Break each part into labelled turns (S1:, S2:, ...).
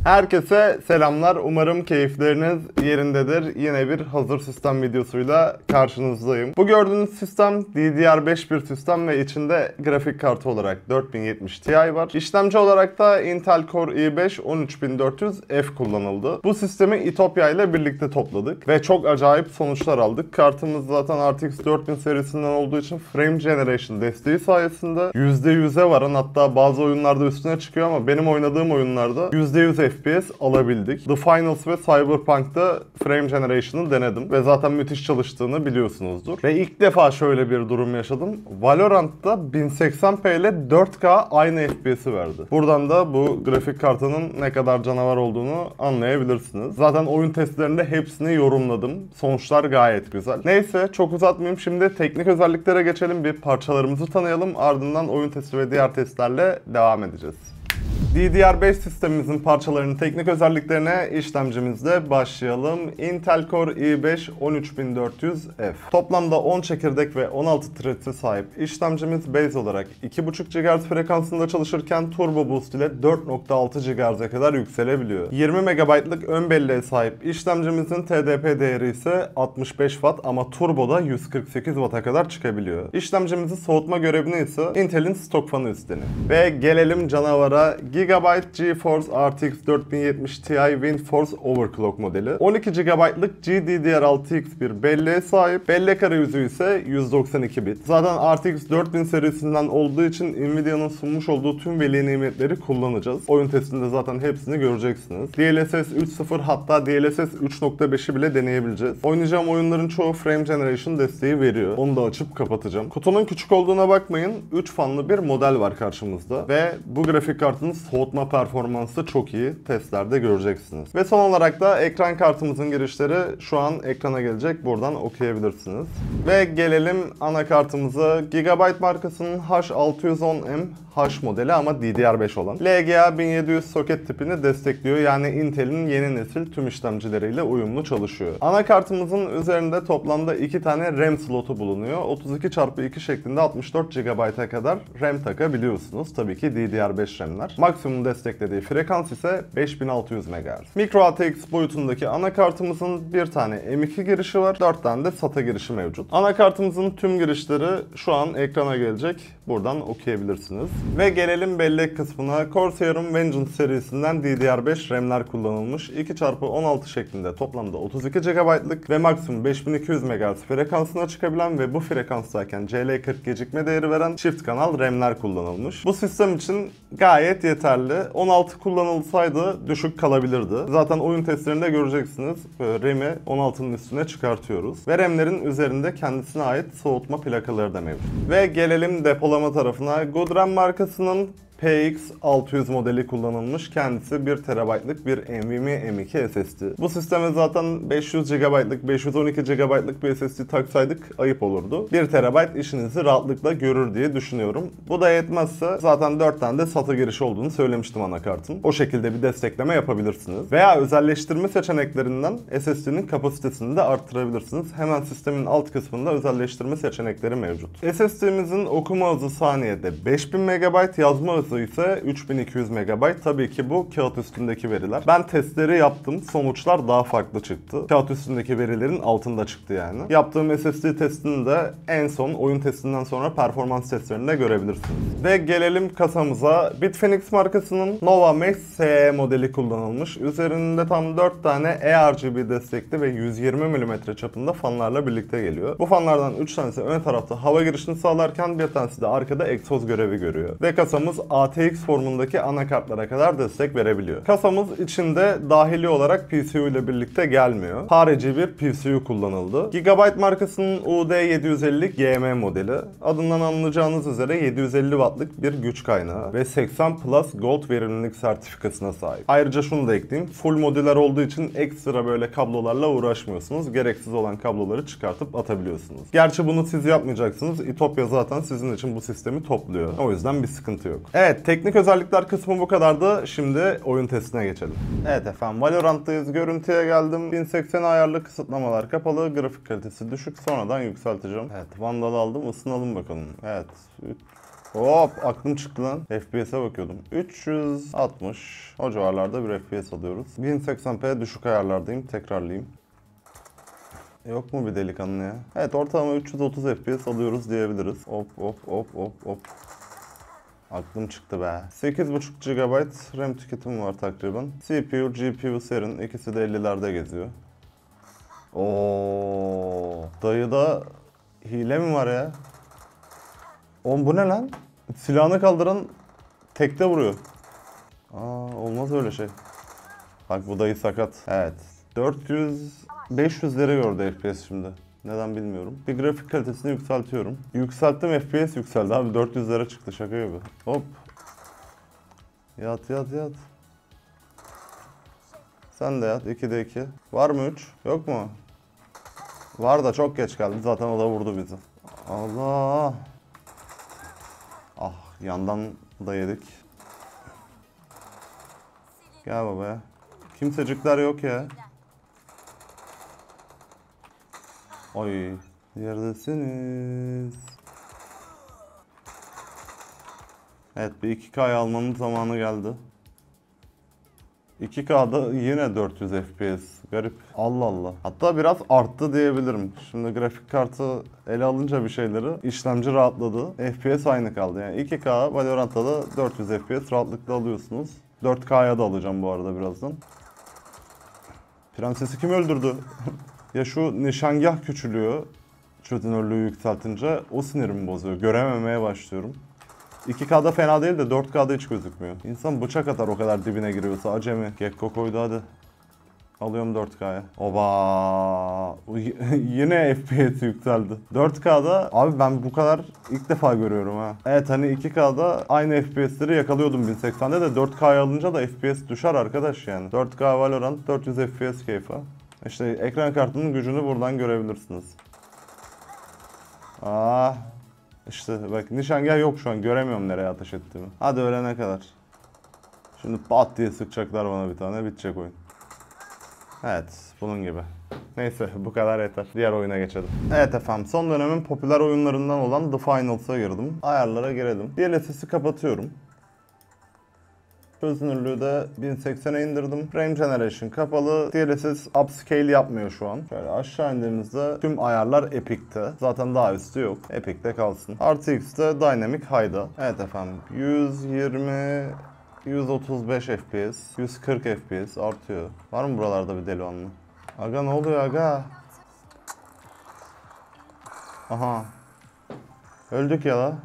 S1: Herkese selamlar. Umarım keyifleriniz yerindedir. Yine bir hazır sistem videosuyla karşınızdayım. Bu gördüğünüz sistem DDR5 bir sistem ve içinde grafik kartı olarak 4070 Ti var. İşlemci olarak da Intel Core i5 13400F kullanıldı. Bu sistemi Etopya ile birlikte topladık ve çok acayip sonuçlar aldık. Kartımız zaten RTX 4000 serisinden olduğu için Frame Generation desteği sayesinde %100'e varan, hatta bazı oyunlarda üstüne çıkıyor ama benim oynadığım oyunlarda %100 FPS alabildik. The Finals ve Cyberpunk'ta Frame Generation'ı denedim ve zaten müthiş çalıştığını biliyorsunuzdur. Ve ilk defa şöyle bir durum yaşadım. Valorant'ta 1080p ile 4K aynı FPS'i verdi. Buradan da bu grafik kartının ne kadar canavar olduğunu anlayabilirsiniz. Zaten oyun testlerinde hepsini yorumladım. Sonuçlar gayet güzel. Neyse, çok uzatmayayım. Şimdi teknik özelliklere geçelim. Bir parçalarımızı tanıyalım. Ardından oyun testi ve diğer testlerle devam edeceğiz. DDR5 sistemimizin parçalarının teknik özelliklerine işlemcimizle başlayalım. Intel Core i5 13400F. Toplamda 10 çekirdek ve 16 thread'e sahip işlemcimiz base olarak 2.5 GHz frekansında çalışırken Turbo Boost ile 4.6 GHz'e kadar yükselebiliyor. 20 MB'lık ön belleğe sahip işlemcimizin TDP değeri ise 65 Watt ama turboda 148 Watt'a kadar çıkabiliyor. İşlemcimizin soğutma görevini ise Intel'in stok fanı üstleniyor. Ve gelelim canavara. Gigabyte GeForce RTX 4070 Ti WindForce Overclock modeli. 12 GB'lık GDDR6X bir belleğe sahip. Bellek arayüzü ise 192 bit. Zaten RTX 4000 serisinden olduğu için Nvidia'nın sunmuş olduğu tüm veli nimetleri kullanacağız. Oyun testinde zaten hepsini göreceksiniz. DLSS 3.0 hatta DLSS 3.5'i bile deneyebileceğiz. Oynayacağım oyunların çoğu Frame Generation desteği veriyor. Onu da açıp kapatacağım. Kutunun küçük olduğuna bakmayın. 3 fanlı bir model var karşımızda. Ve bu grafik kartının soğutma performansı çok iyi. Testlerde göreceksiniz. Ve son olarak da ekran kartımızın girişleri şu an ekrana gelecek. Buradan okuyabilirsiniz. Ve gelelim anakartımıza. Gigabyte markasının H610M H modeli ama DDR5 olan. LGA 1700 soket tipini destekliyor. Yani Intel'in yeni nesil tüm işlemcileriyle uyumlu çalışıyor. Anakartımızın üzerinde toplamda 2 tane RAM slotu bulunuyor. 32x2 şeklinde 64 GB'a kadar RAM takabiliyorsunuz. Tabii ki DDR5 RAM'ler. Maksimum desteklediği frekans ise 5600 MHz. Micro ATX boyutundaki anakartımızın bir tane M.2 girişi var. 4 tane de SATA girişi mevcut. Anakartımızın tüm girişleri şu an ekrana gelecek. Buradan okuyabilirsiniz. Ve gelelim bellek kısmına. Corsair'ın Vengeance serisinden DDR5 RAM'ler kullanılmış. 2x16 şeklinde toplamda 32 GB'lık ve maksimum 5200 MHz frekansına çıkabilen ve bu frekanstayken CL40 gecikme değeri veren çift kanal RAM'ler kullanılmış. Bu sistem için gayet yeterli. 16 kullanılsaydı düşük kalabilirdi. Zaten oyun testlerinde göreceksiniz. RAM'i 16'nın üstüne çıkartıyoruz. Ve RAM'lerin üzerinde kendisine ait soğutma plakaları da mevcut. Ve gelelim depolama tarafına. Goodram markasının PX600 modeli kullanılmış. Kendisi 1 TB'lık bir NVMe M.2 SSD. Bu sisteme zaten 500 GB'lık, 512 GB'lık bir SSD taksaydık ayıp olurdu. 1 TB işinizi rahatlıkla görür diye düşünüyorum. Bu da yetmezse zaten 4 tane de SATA girişi olduğunu söylemiştim anakartın. O şekilde bir destekleme yapabilirsiniz. Veya özelleştirme seçeneklerinden SSD'nin kapasitesini de arttırabilirsiniz. Hemen sistemin alt kısmında özelleştirme seçenekleri mevcut. SSD'mizin okuma hızı saniyede 5000 MB, yazma hızı ise 3200 MB. Tabii ki bu kağıt üstündeki veriler. Ben testleri yaptım. Sonuçlar daha farklı çıktı. Kağıt üstündeki verilerin altında çıktı yani. Yaptığım SSD testini de en son oyun testinden sonra performans testlerinde görebilirsiniz. Ve gelelim kasamıza. Bitfenix markasının Nova Max SE modeli kullanılmış. Üzerinde tam 4 tane eRGB destekli ve 120 mm çapında fanlarla birlikte geliyor. Bu fanlardan 3 tanesi ön tarafta hava girişini sağlarken bir tanesi de arkada egzoz görevi görüyor. Ve kasamız ATX formundaki anakartlara kadar destek verebiliyor. Kasamız içinde dahili olarak PCU ile birlikte gelmiyor. Harici bir PCU kullanıldı. Gigabyte markasının UD750 GM modeli. Adından anlayacağınız üzere 750 Watt'lık bir güç kaynağı ve 80 Plus Gold verimlilik sertifikasına sahip. Ayrıca şunu da ekleyeyim. Full modüler olduğu için ekstra böyle kablolarla uğraşmıyorsunuz. Gereksiz olan kabloları çıkartıp atabiliyorsunuz. Gerçi bunu siz yapmayacaksınız. Etopya zaten sizin için bu sistemi topluyor. O yüzden bir sıkıntı yok. Evet, teknik özellikler kısmı bu kadardı. Şimdi oyun testine geçelim. Evet efendim, Valorant'tayız. Görüntüye geldim. 1080 ayarlı, kısıtlamalar kapalı, grafik kalitesi düşük. Sonradan yükselteceğim. Evet, Vandal'ı aldım. Isınalım bakalım. Evet. Hop aklım çıktı lan. FPS'e bakıyordum. 360 o civarlarda bir FPS alıyoruz. 1080p düşük ayarlardayım. Tekrarlayayım. Yok mu bir delikanlı ya? Evet ortalama 330 FPS alıyoruz diyebiliriz. Hop hop hop hop hop. Aklım çıktı be. 8.5 GB RAM tüketimi var takriben. CPU, GPU serin. İkisi de 50'lerde geziyor. Oo, dayıda hile mi var ya? Oğlum bu ne lan? Silahını kaldıran tekte vuruyor. Olmaz öyle şey. Bak bu dayı sakat. Evet. 500'leri gördü FPS şimdi. Neden bilmiyorum. Bir grafik kalitesini yükseltiyorum. Yükselttim FPS yükseldi abi. 400'lere çıktı şaka gibi. Hop. Yat yat yat. Sen de yat. 2'de 2. Var mı 3? Yok mu? Var da çok geç geldi. Zaten o da vurdu bizi. Allah. Ah yandan da yedik. Gel baba. Kimsecikler yok ya. Oy. Neredesiniz? Evet bir 2K'yı almanın zamanı geldi. 2K'da yine 400 FPS. Garip. Allah Allah. Hatta biraz arttı diyebilirim. Şimdi grafik kartı ele alınca bir şeyleri işlemci rahatladı. FPS aynı kaldı. Yani 2K Valorant'ta da 400 FPS rahatlıkla alıyorsunuz. 4K'ya da alacağım bu arada birazdan. Prensesi kim öldürdü? Ya şu nişangah küçülüyor. Çözünürlüğü yükseltince o sinirimi bozuyor. Görememeye başlıyorum. 2K'da fena değil de 4K'da hiç gözükmüyor. İnsan bıçak atar o kadar dibine giriyorsa acemi. Gekko koydu hadi. Alıyorum 4K'ya. Oba! Yine FPS yükseldi. 4K'da abi ben bu kadar ilk defa görüyorum ha. Evet hani 2K'da aynı FPS'leri yakalıyordum 1080'de de 4K'ya alınca da FPS düşer arkadaş yani. 4K Valorant 400 FPS keyfi. İşte ekran kartının gücünü buradan görebilirsiniz. İşte bak nişangah yok şu an göremiyorum nereye ateş ettiğimi. Hadi ölene kadar. Şimdi pat diye sıkacaklar bana bir tane bitecek oyun. Evet bunun gibi. Neyse bu kadar yeter. Diğer oyuna geçelim. Evet efendim son dönemin popüler oyunlarından olan The Finals'a girdim. Ayarlara girelim. DLSS'i kapatıyorum. Çözünürlüğü de 1080'e indirdim. Frame Generation kapalı. DLSS upscale yapmıyor şu an. Şöyle aşağı indiğimizde tüm ayarlar Epic'te. Zaten daha üstü yok. Epic'te kalsın. RTX'te Dynamic High'da. Evet efendim 120 135 FPS, 140 FPS artıyor. Var mı buralarda bir deli anlı? Aga ne oluyor aga? Aha. Öldük ya la.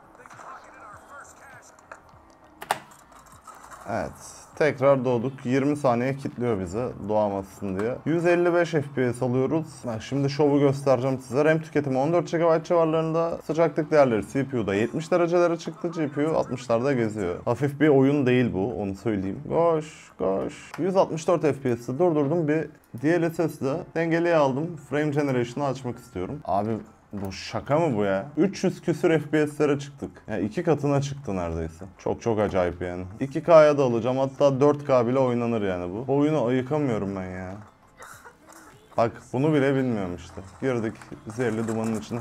S1: Evet. Tekrar doğduk. 20 saniye kilitliyor bizi doğamazsın diye. 155 FPS alıyoruz. Bak şimdi şovu göstereceğim size. RAM tüketimi 14 GB civarlarında. Sıcaklık değerleri CPU'da 70 derecelere çıktı. GPU 60'larda geziyor. Hafif bir oyun değil bu. Onu söyleyeyim. Koş koş. 164 FPS'te durdurdum. Bir DLSS'de dengeliği aldım. Frame Generation'ı açmak istiyorum. Abi bu şaka mı bu ya? 300 küsür FPS'lere çıktık. Yani 2 katına çıktı neredeyse. Çok çok acayip yani. 2K'ya da alacağım. Hatta 4K bile oynanır yani bu. Bu oyunu ayıkamıyorum ben ya. Bak bunu bile bilmiyorum işte. Girdik zehirli dumanın içine.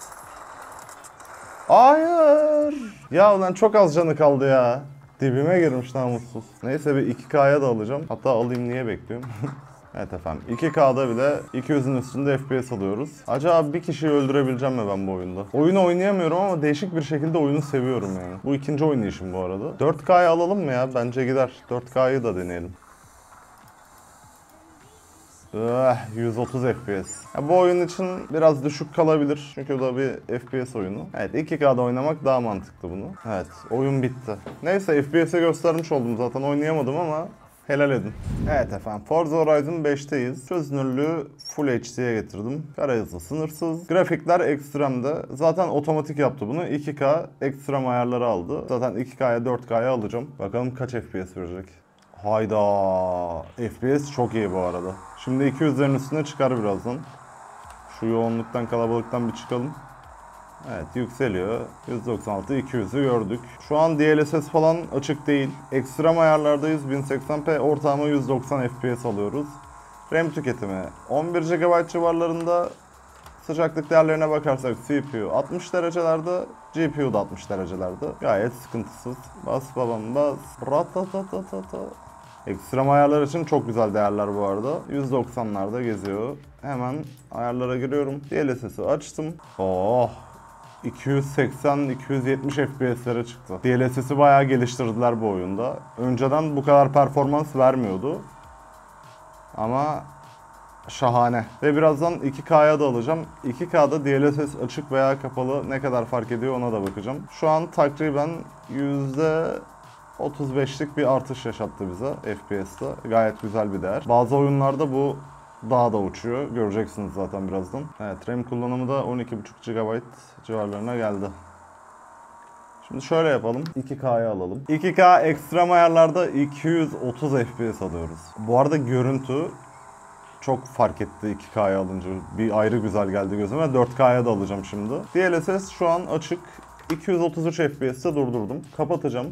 S1: Hayır. Ya ulan çok az canı kaldı ya. Dibime girmiş namussuz. Neyse bir 2K'ya da alacağım. Hatta alayım niye bekliyorum. Evet efendim 2K'da bile 200'ün üstünde FPS alıyoruz. Acaba bir kişiyi öldürebileceğim mi ben bu oyunda? Oyunu oynayamıyorum ama değişik bir şekilde oyunu seviyorum yani. Bu ikinci oynayışım bu arada. 4K'yı alalım mı ya? Bence gider. 4K'yı da deneyelim. 130 FPS. Ya bu oyun için biraz düşük kalabilir. Çünkü bu da bir FPS oyunu. Evet 2K'da oynamak daha mantıklı bunu. Evet oyun bitti. Neyse FPS'e göstermiş oldum zaten oynayamadım ama helal edin. Evet efendim Forza Horizon 5'teyiz. Çözünürlüğü Full HD'ye getirdim. Kara hızı sınırsız. Grafikler ekstremde. Zaten otomatik yaptı bunu. 2K ekstrem ayarları aldı. Zaten 2K'ya 4K'ya alacağım. Bakalım kaç FPS verecek. Hayda. FPS çok iyi bu arada. Şimdi 200'lerin üstüne çıkar birazdan. Şu yoğunluktan kalabalıktan bir çıkalım. Evet yükseliyor. 196 200'ü gördük. Şu an DLSS falan açık değil. Ekstrem ayarlardayız. 1080p ortalama 190 FPS alıyoruz. RAM tüketimi 11 GB civarlarında. Sıcaklık değerlerine bakarsak CPU 60 derecelerde, GPU da 60 derecelerde. Gayet sıkıntısız. Bas babam bas. Ratatatatata. Ekstrem ayarlar için çok güzel değerler bu arada. 190'larda geziyor. Hemen ayarlara giriyorum. DLSS'i açtım. Oh! 280-270 FPS'lere çıktı. DLSS'i bayağı geliştirdiler bu oyunda. Önceden bu kadar performans vermiyordu. Ama şahane. Ve birazdan 2K'ya da alacağım. 2K'da DLSS açık veya kapalı ne kadar fark ediyor ona da bakacağım. Şu an takriben %35'lik bir artış yaşattı bize FPS'te. Gayet güzel bir değer. Bazı oyunlarda bu daha da uçuyor. Göreceksiniz zaten birazdan. Evet, RAM kullanımı da 12,5 GB civarlarına geldi. Şimdi şöyle yapalım. 2K'ya alalım. 2K ekstrem ayarlarda 230 FPS alıyoruz. Bu arada görüntü çok fark etti 2K'ya alınca. Bir ayrı güzel geldi gözüme. 4K'ya da alacağım şimdi. DLSS şu an açık. 233 FPS'te durdurdum. Kapatacağım.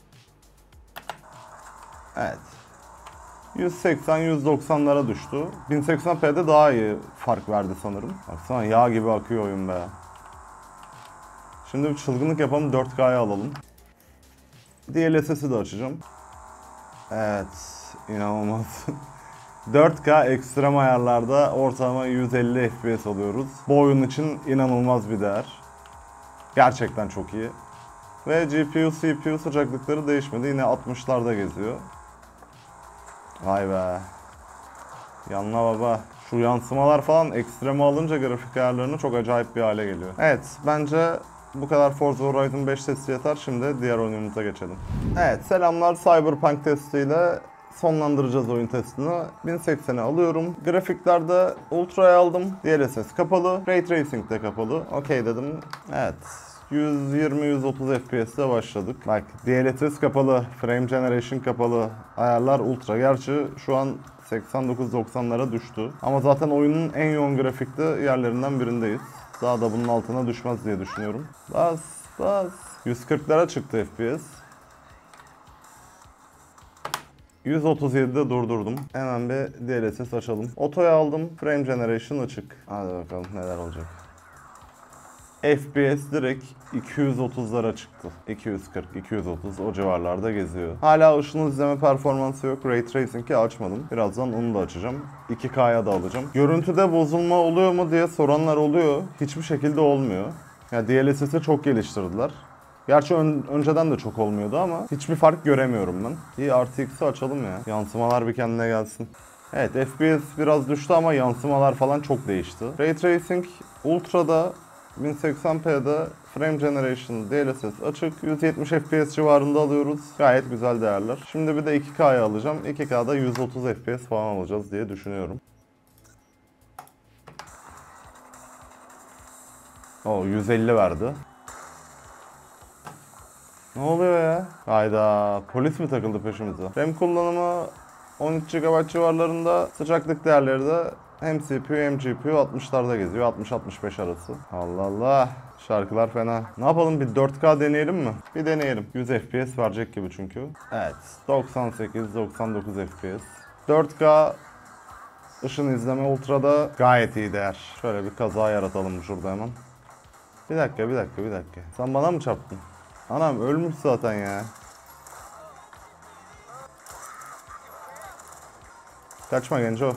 S1: Evet. 180-190'lara düştü. 1080p'de daha iyi fark verdi sanırım. Baksana yağ gibi akıyor oyun be. Şimdi bir çılgınlık yapalım, 4K'ya alalım. DLSS'i de açacağım. Evet, inanılmaz. 4K ekstrem ayarlarda ortalama 150 FPS alıyoruz. Bu oyun için inanılmaz bir değer. Gerçekten çok iyi. Ve GPU, CPU sıcaklıkları değişmedi. Yine 60'larda geziyor. Vay be. Yanına baba. Şu yansımalar falan ekstreme alınca grafik ayarlarını çok acayip bir hale geliyor. Evet, bence bu kadar Forza Horizon 5 testi yeter. Şimdi diğer oyunumuza geçelim. Evet, selamlar. Cyberpunk testiyle sonlandıracağız oyun testini. 1080'e alıyorum. Grafiklerde Ultra'ya aldım. DLSS kapalı. Ray Tracing de kapalı. Okey dedim. Evet. 120-130 FPS'te başladık. Bak, DLSS kapalı, Frame Generation kapalı, ayarlar Ultra. Gerçi şu an 89-90'lara düştü. Ama zaten oyunun en yoğun grafikte yerlerinden birindeyiz. Daha da bunun altına düşmez diye düşünüyorum. Bas, bas. 140'lara çıktı FPS. 137'de durdurdum. Hemen bir DLSS açalım. Oto'ya aldım. Frame Generation açık. Hadi bakalım neler olacak. FPS direkt 230'lara çıktı. 240, 230 o civarlarda geziyor. Hala ışın izleme performansı yok. Ray Tracing'i açmadım. Birazdan onu da açacağım. 2K'ya da alacağım. Görüntüde bozulma oluyor mu diye soranlar oluyor. Hiçbir şekilde olmuyor. Ya DLSS'i çok geliştirdiler. Gerçi önceden de çok olmuyordu ama hiçbir fark göremiyorum ben. İyi, RTX'i açalım ya. Yansımalar bir kendine gelsin. Evet, FPS biraz düştü ama yansımalar falan çok değişti. Ray Tracing Ultra'da 1080p'de Frame Generation DLSS açık. 170 FPS civarında alıyoruz. Gayet güzel değerler. Şimdi bir de 2K'ya alacağım. 2K'da 130 FPS falan alacağız diye düşünüyorum. O 150 verdi. Ne oluyor ya? Hayda, polis mi takıldı peşimize? RAM kullanımı 13 GB civarlarında, sıcaklık değerleri de hem CPU hem GPU 60'larda geziyor. 60-65 arası. Allah Allah. Şarkılar fena. Ne yapalım, bir 4K deneyelim mi? Bir deneyelim. 100 FPS verecek gibi çünkü. Evet. 98-99 FPS. 4K ışın izleme Ultra'da gayet iyi değer. Şöyle bir kaza yaratalım şurada hemen. Bir dakika. Sen bana mı çarptın? Anam ölmüş zaten ya. Kaçma genco.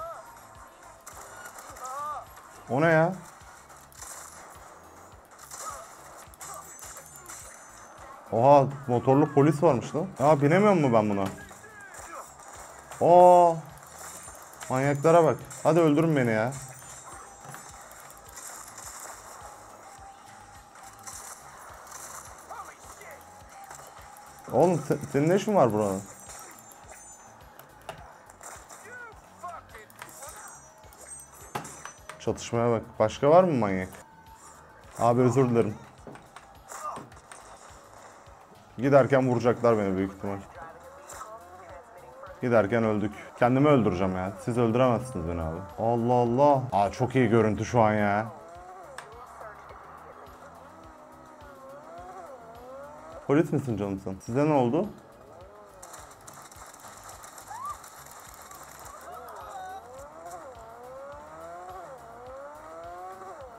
S1: O ne ya? Oha, motorlu polis varmış lan. Aa, binemiyor mu ben buna? Oo. Manyaklara bak. Hadi öldürün beni ya. Oğlum senin ne işin var burada? Çatışmaya bak. Başka var mı manyak? Abi özür dilerim. Giderken vuracaklar beni büyük ihtimal. Giderken öldük. Kendimi öldüreceğim ya. Siz öldüremezsiniz beni abi. Allah Allah. Aa, çok iyi görüntü şu an ya. Polis misin canım sen? Size ne oldu?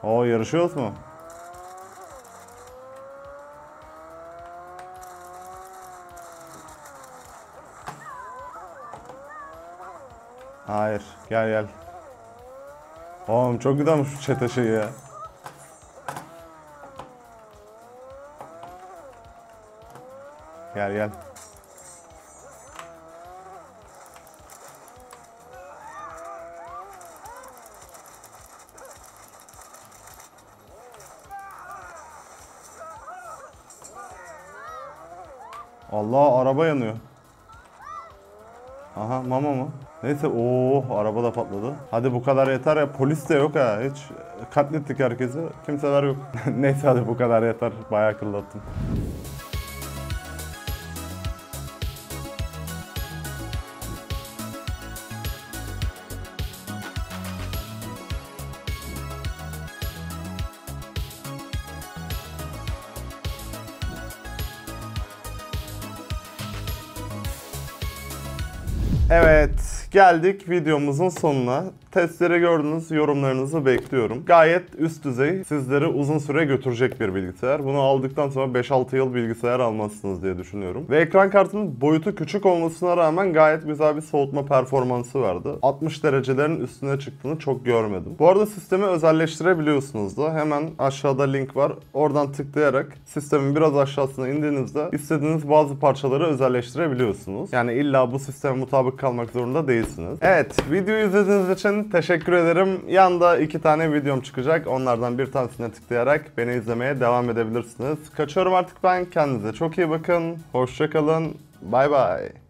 S1: Oo, yarışıyoruz mu? Hayır. Gel gel. Oğlum çok güzelmiş şu çete şeyi ya. Gel gel. Allah, araba yanıyor. Aha, mama mı? Neyse, araba da patladı. Hadi bu kadar yeter ya, polis de yok ha, hiç katlettik herkesi, kimseler yok. Neyse hadi bu kadar yeter, bayağı akıllattım. Evet, geldik videomuzun sonuna. Testleri gördünüz, yorumlarınızı bekliyorum. Gayet üst düzey, sizleri uzun süre götürecek bir bilgisayar. Bunu aldıktan sonra 5-6 yıl bilgisayar almazsınız diye düşünüyorum. Ve ekran kartının boyutu küçük olmasına rağmen gayet güzel bir soğutma performansı vardı. 60 derecelerin üstüne çıktığını çok görmedim. Bu arada sistemi özelleştirebiliyorsunuz da. Hemen aşağıda link var. Oradan tıklayarak sistemin biraz aşağısına indiğinizde istediğiniz bazı parçaları özelleştirebiliyorsunuz. Yani illa bu sisteme mutabık kalmak zorunda değilsiniz. Evet, videoyu izlediğiniz için teşekkür ederim. Yanda 2 tane videom çıkacak. Onlardan bir tanesine tıklayarak beni izlemeye devam edebilirsiniz. Kaçıyorum artık ben. Kendinize çok iyi bakın. Hoşça kalın. Bay bay.